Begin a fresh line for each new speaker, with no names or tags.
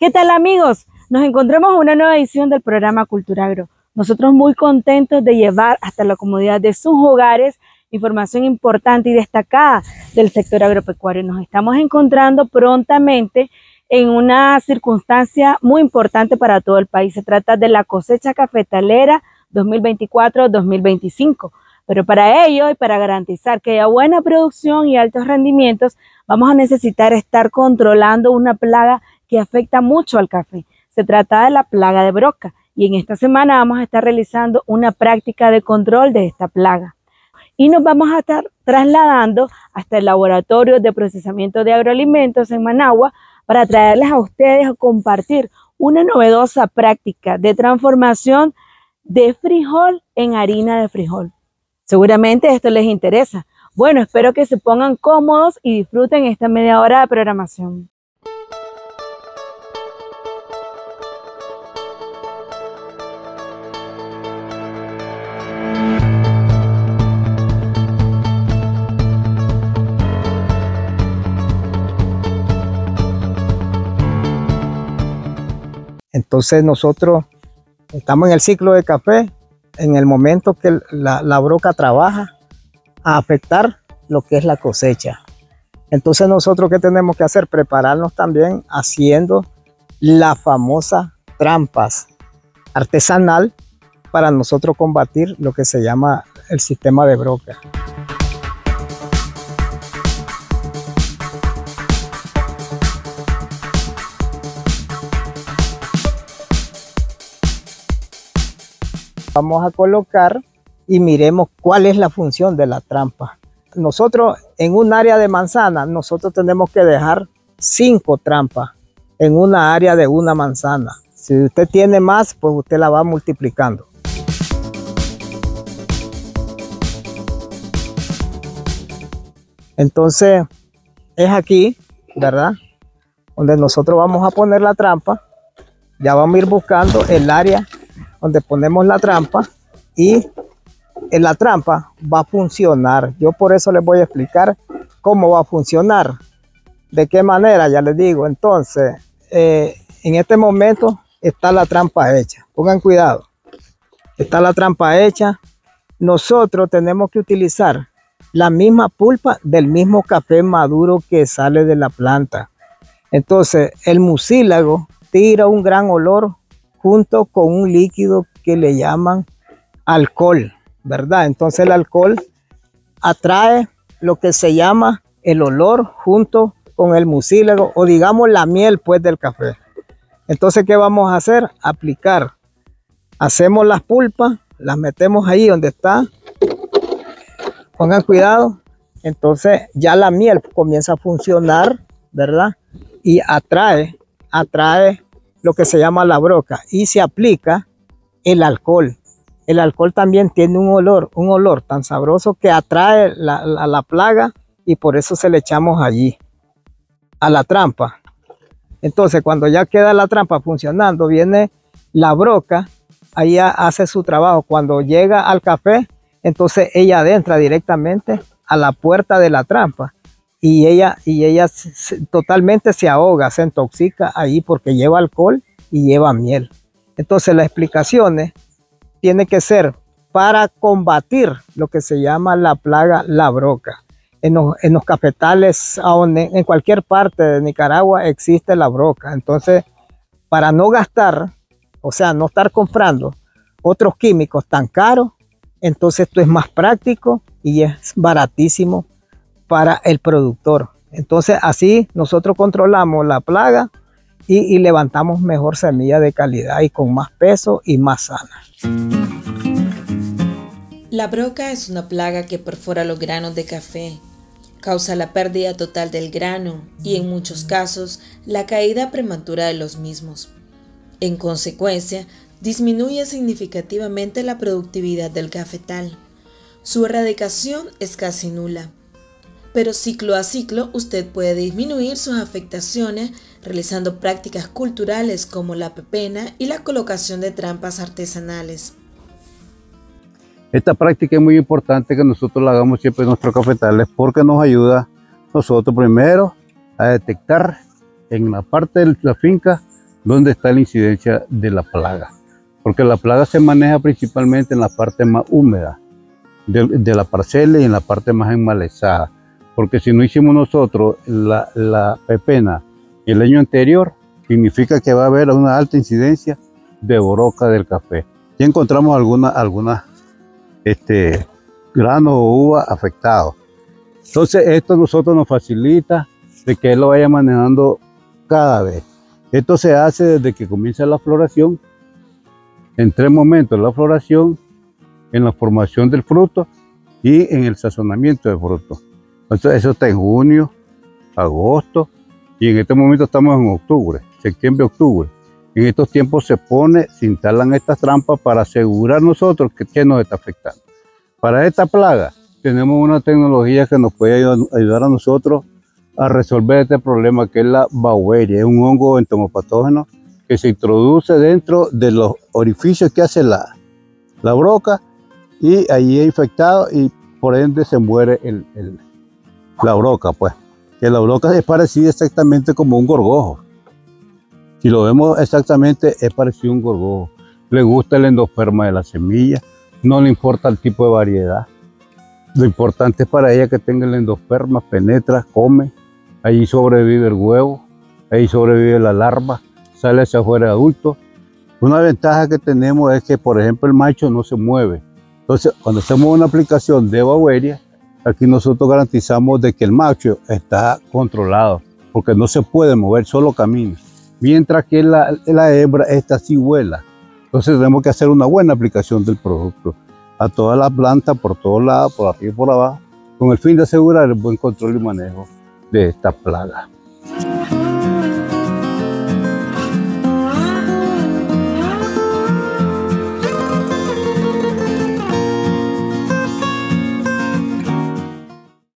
¿Qué tal, amigos? Nos encontramos en una nueva edición del programa Culturagro. Nosotros muy contentos de llevar hasta la comodidad de sus hogares información importante y destacada del sector agropecuario. Nos estamos encontrando prontamente en una circunstancia muy importante para todo el país. Se trata de la cosecha cafetalera 2024-2025. Pero para ello y para garantizar que haya buena producción y altos rendimientos, vamos a necesitar estar controlando una plaga que afecta mucho al café. Se trata de la plaga de broca y en esta semana vamos a estar realizando una práctica de control de esta plaga. Y nos vamos a estar trasladando hasta el laboratorio de procesamiento de agroalimentos en Managua para traerles a ustedes a compartir una novedosa práctica de transformación de frijol en harina de frijol. Seguramente esto les interesa. Bueno, espero que se pongan cómodos y disfruten esta media hora de programación.
Entonces nosotros estamos en el ciclo de café, en el momento que la broca trabaja a afectar lo que es la cosecha. Entonces nosotros ¿qué tenemos que hacer? Prepararnos también haciendo la famosa trampas artesanal para nosotros combatir lo que se llama el sistema de broca. Vamos a colocar y miremos cuál es la función de la trampa. Nosotros en un área de manzana, nosotros tenemos que dejar 5 trampas en una área de una manzana. Si usted tiene más, pues usted la va multiplicando. Entonces es aquí, ¿verdad? Donde nosotros vamos a poner la trampa. Ya vamos a ir buscando el área donde ponemos la trampa y en la trampa va a funcionar. Yo por eso les voy a explicar cómo va a funcionar, de qué manera, ya les digo. Entonces, en este momento está la trampa hecha. Pongan cuidado, está la trampa hecha. Nosotros tenemos que utilizar la misma pulpa del mismo café maduro que sale de la planta. Entonces, el mucílago tira un gran olor junto con un líquido que le llaman alcohol, ¿verdad? Entonces el alcohol atrae lo que se llama el olor junto con el mucílago o digamos la miel pues del café. Entonces ¿qué vamos a hacer? Aplicar. Hacemos las pulpas, las metemos ahí donde está. Pongan cuidado. Entonces ya la miel comienza a funcionar, ¿verdad? Y atrae lo que se llama la broca y se aplica el alcohol. El alcohol también tiene un olor tan sabroso que atrae la plaga y por eso se le echamos allí a la trampa. Entonces cuando ya queda la trampa funcionando, viene la broca, ahí hace su trabajo. Cuando llega al café, entonces ella adentra directamente a la puerta de la trampa. Y ella totalmente se ahoga, se intoxica ahí porque lleva alcohol y lleva miel. Entonces las explicaciones tienen que ser para combatir lo que se llama la plaga la broca. En los cafetales, en cualquier parte de Nicaragua existe la broca. Entonces para no gastar, o sea, no estar comprando otros químicos tan caros, entonces esto es más práctico y es baratísimo para el productor. Entonces así nosotros controlamos la plaga y levantamos mejor semilla de calidad y con más peso y más sana.
La broca es una plaga que perfora los granos de café, causa la pérdida total del grano y en muchos casos la caída prematura de los mismos. En consecuencia, disminuye significativamente la productividad del cafetal. Su erradicación es casi nula. Pero ciclo a ciclo usted puede disminuir sus afectaciones realizando prácticas culturales como la pepena y la colocación de trampas artesanales.
Esta práctica es muy importante que nosotros la hagamos siempre en nuestros cafetales porque nos ayuda nosotros primero a detectar en la parte de la finca dónde está la incidencia de la plaga. Porque la plaga se maneja principalmente en la parte más húmeda de la parcela y en la parte más enmalezada. Porque si no hicimos nosotros la pepena el año anterior, significa que va a haber una alta incidencia de broca del café. Y encontramos algunas granos o uvas afectados. Entonces esto a nosotros nos facilita de que él lo vaya manejando cada vez. Esto se hace desde que comienza la floración, en 3 momentos: la floración, en la formación del fruto y en el sazonamiento del fruto. Entonces eso está en junio, agosto, y en este momento estamos en octubre, septiembre, octubre. En estos tiempos se instalan estas trampas para asegurar nosotros que nos está afectando. Para esta plaga tenemos una tecnología que nos puede ayudar a nosotros a resolver este problema, que es la Beauveria. Es un hongo entomopatógeno que se introduce dentro de los orificios que hace la broca, y ahí es infectado y por ende se muere la broca, pues. Que la broca es parecida exactamente como un gorgojo. Si lo vemos exactamente, es parecido a un gorgojo. Le gusta el endosperma de la semilla, no le importa el tipo de variedad. Lo importante es para ella que tenga el endosperma, penetra, come, ahí sobrevive el huevo, ahí sobrevive la larva, sale hacia afuera adulto. Una ventaja que tenemos es que, por ejemplo, el macho no se mueve. Entonces, cuando hacemos una aplicación de Beauveria, aquí nosotros garantizamos de que el macho está controlado, porque no se puede mover, solo camina. Mientras que la hembra, esta sí vuela. Entonces tenemos que hacer una buena aplicación del producto a toda la planta, por todos lados, por arriba y por abajo, con el fin de asegurar el buen control y manejo de esta plaga.